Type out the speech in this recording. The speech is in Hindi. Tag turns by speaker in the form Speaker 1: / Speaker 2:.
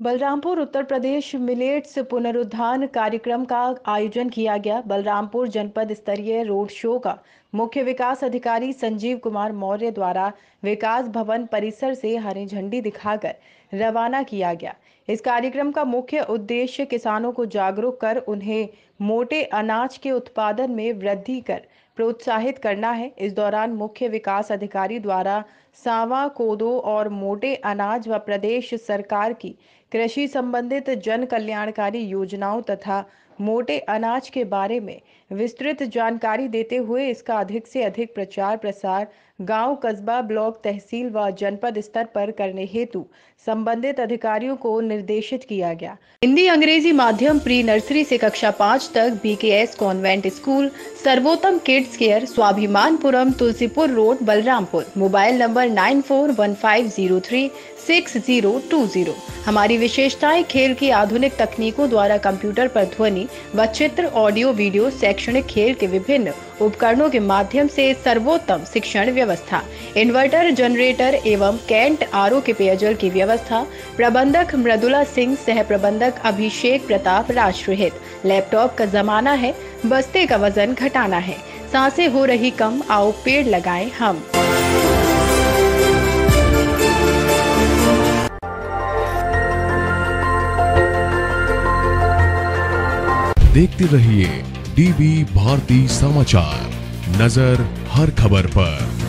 Speaker 1: बलरामपुर उत्तर प्रदेश मिलेट्स पुनरुत्थान कार्यक्रम का आयोजन किया गया। बलरामपुर जनपद स्तरीय रोड शो का मुख्य विकास अधिकारी संजीव कुमार मौर्य द्वारा विकास भवन परिसर से हरी झंडी दिखाकर रवाना किया गया। इस कार्यक्रम का मुख्य उद्देश्य किसानों को जागरूक कर उन्हें मोटे अनाज के उत्पादन में वृद्धि कर प्रोत्साहित करना है। इस दौरान मुख्य विकास अधिकारी द्वारा सांवा, कोदो और मोटे अनाज व प्रदेश सरकार की कृषि संबंधित जन कल्याणकारी योजनाओं तथा मोटे अनाज के बारे में विस्तृत जानकारी देते हुए इसका अधिक से अधिक प्रचार प्रसार गांव, कस्बा, ब्लॉक, तहसील व जनपद स्तर पर करने हेतु संबंधित अधिकारियों को निर्देशित किया गया। हिंदी अंग्रेजी माध्यम प्री नर्सरी से कक्षा 5 तक BKS convent school, Sarvottam kids care, Swabhimanpuram, Tulsipur road, Balrampur. Mobile number 9415036020। हमारी विशेषताएं खेल की आधुनिक तकनीकों द्वारा कंप्यूटर पर ध्वनि व चित्र, ऑडियो, वीडियो, शैक्षणिक खेल के विभिन्न उपकरणों के माध्यम से सर्वोत्तम शिक्षण व्यवस्था, इन्वर्टर, जनरेटर एवं कैंट RO के पेयजल की व्यवस्था। प्रबंधक मृदुला सिंह, सह प्रबंधक अभिषेक प्रताप, राष्ट्रहित। लैपटॉप का जमाना है, बस्ते का वजन घटाना है, सांसें हो रही कम, आओ पेड़ लगाएं हम।
Speaker 2: देखते रहिए DB भारती समाचार, नजर हर खबर पर।